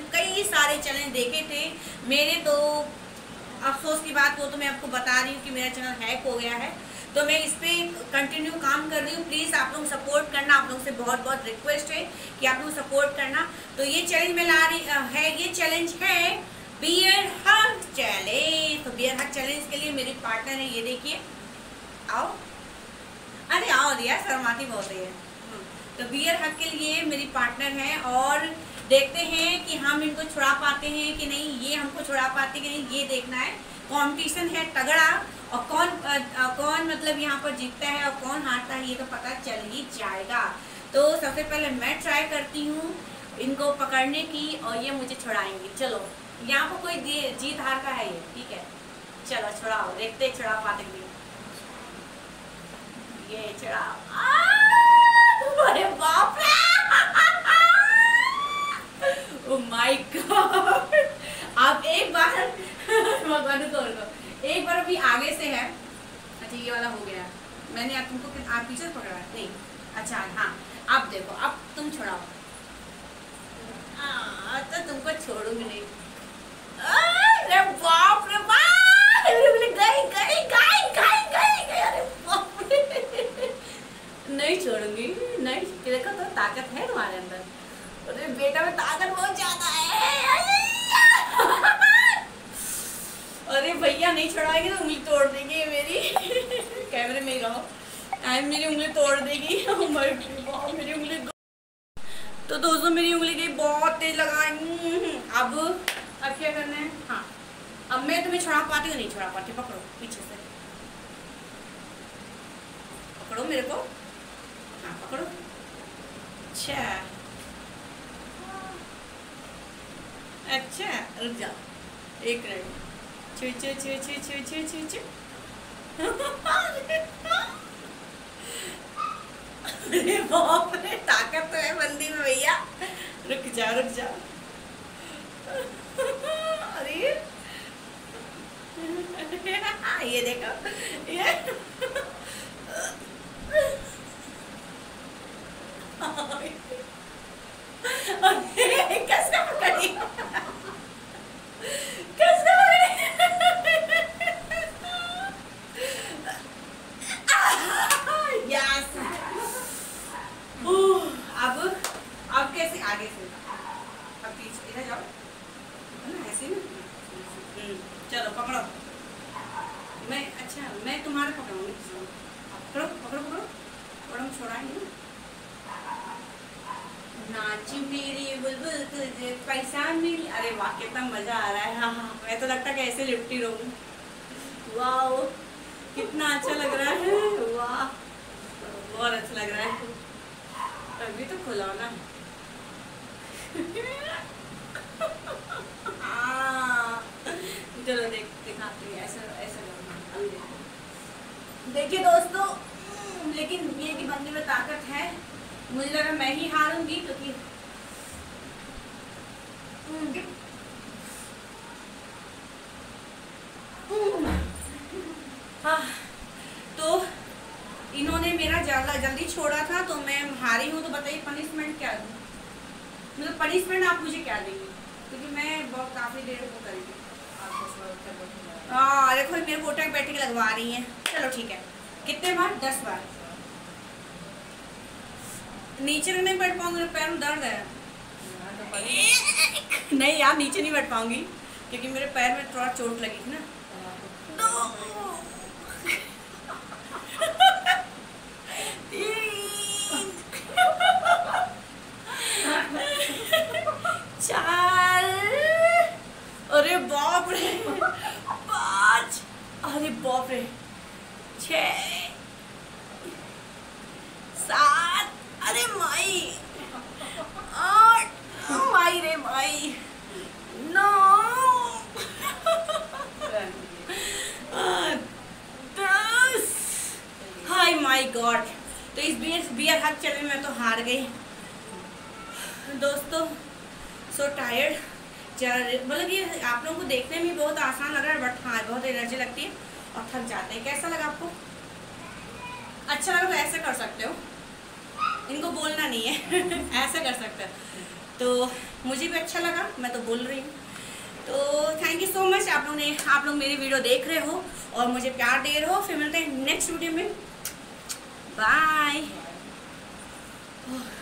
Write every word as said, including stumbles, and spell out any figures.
कई सारे चैलेंज देखे थे मेरे, तो अफसोस की बात वो तो मैं आपको बता रही हूँ कि मेरा चैनल हैक हो गया है, तो मैं इस पर कंटिन्यू काम कर रही हूँ। प्लीज़ आप लोग सपोर्ट करना, आप लोग से बहुत बहुत रिक्वेस्ट है कि आप लोग सपोर्ट करना। तो ये चैलेंज मैं ला रही है, ये चैलेंज है बियर हग चैलेंज। तो बियर हग चैलेंज के लिए मेरी पार्टनर है, ये देखिए, आओ, अरे आओ दिया, शर्माती बहुत है। तो बियर हग के लिए मेरी पार्टनर है और देखते हैं कि हम इनको छुड़ा पाते हैं कि नहीं, ये हमको छुड़ा पाते कि नहीं, ये देखना है। कंपटीशन है तगड़ा, और कौन आ, आ, कौन मतलब यहाँ पर जीतता है और कौन हारता है ये तो पता चल ही जाएगा। तो सबसे पहले मैं ट्राई करती हूँ इनको पकड़ने की और ये मुझे छुड़ाएंगे। चलो, यहाँ पर कोई जीत हार का है ये, ठीक है, चलो छुड़ाओ, देखते छुड़ा पाते कि ये छुड़ाओ। अरे बाप रे, ओह माय गॉड। आप एक बार भगवान तोड़ दो, एक बार अभी आगे से है। अच्छा ये वाला हो गया, मैंने आप तुमको आप पीछे पकड़ा नहीं, अच्छा हाँ, अब देखो, अब तुम छोड़ाओ। आ, तो तुमको छोड़ूंगी नहीं। अरे बाप रे बाप, गई गई गई गई गई गई, अरे बाप रे, नहीं छोड़ूंगी, नहीं। देखो तो ताकत है तुम्हारे अंदर, अरे बेटा में ताकत बहुत ज्यादा है। अरे भैया नहीं छुड़ाएंगे तो उंगली तोड़ देंगे मेरी। कैमरे में ही रहो, टाइम मेरी उंगली तोड़ देगी। मेरी उंगली, तो दोस्तों मेरी उंगली गई बहुत तेज लगा। अब अब क्या करना है, हाँ अब मैं तुम्हें छुड़ा पाती हूँ, नहीं छुड़ा पाती, पकड़ो पीछे से, पकड़ो मेरे को, हाँ पकड़ो। अच्छा अच्छा, रुक जाओ एक मिनट, छू छू छू छू छू छू छू छू। अरे बाप रे, ताकत तो है बंदी में भैया, रुक जा रुक जा। अरे ये देखो, ये कैसे पकड़ी, कैसे पकड़ी। यस, अब अब कैसे आगे से, अब पीछे इधर जाओ ना, ऐसे ना, चलो पकड़ो, मैं अच्छा मैं तुम्हारे पकड़ूंगी, पकड़ो पकड़ो पकड़ो, और हम छोड़ाएंगे ना। नाची मेरी बुलबुल तुझे पैसा मिली, अरे वाह कितना मजा आ रहा है। हाँ हाँ, मैं तो लगता है कि ऐसे लिपटी रहूं। वाह कितना अच्छा लग रहा है, वाह बहुत अच्छा लग रहा है। अभी तो खुला ना। चलो देख दिखाते हैं, ऐसा ऐसा करना, अभी देखो। देखिए दोस्तों, लेकिन ये कि बंदे में ताकत है, मुझे लगा मैं ही हारूंगी क्योंकि हाँ, तो इन्होंने मेरा ज्यादा जल्दी छोड़ा था तो मैं हारी हूँ। तो बताइए पनिशमेंट क्या दूँ, मतलब पनिशमेंट आप मुझे क्या देंगे, क्योंकि मैं बहुत काफी देर वो करेंगे। हाँ देखो मेरे वोटर की बैटिंग लगवा रही है। चलो ठीक है, कितने बार, दस बार। नीचे नहीं बैठ पाऊंगी, पैर में दर्द है। नहीं यार नीचे नहीं बैठ पाऊंगी क्योंकि मेरे पैर में थोड़ा चोट लगी थी ना। चार, अरे बाप रे, पाँच, अरे बाप रे, छः, सात, अरे माई, आठ, माई रे माई, नौ, दस, हाय माई गॉड। तो इस बियर बियर हग चैलेंज में तो हार गई दोस्तों। सो टायर्ड, मतलब ये आप लोगों को देखने में बहुत आसान लग रहा है, बट हाँ बहुत एनर्जी लगती है और थक जाते हैं। कैसा लगा आपको, अच्छा लगा तो ऐसे कर सकते हो। इनको बोलना नहीं है ऐसा कर सकते हैं। तो मुझे भी अच्छा लगा, मैं तो बोल रही हूँ। तो थैंक यू सो मच, आप लोग ने आप लोग मेरी वीडियो देख रहे हो और मुझे प्यार दे रहे हो। फिर मिलते हैं नेक्स्ट वीडियो में, बाय।